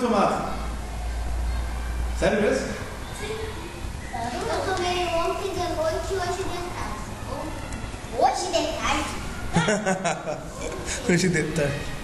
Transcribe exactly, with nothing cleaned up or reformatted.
tomado? Sério mesmo? Sim. Eu tomei ontem de noite e hoje de tarde. Hoje de tarde? Hoje de tarde.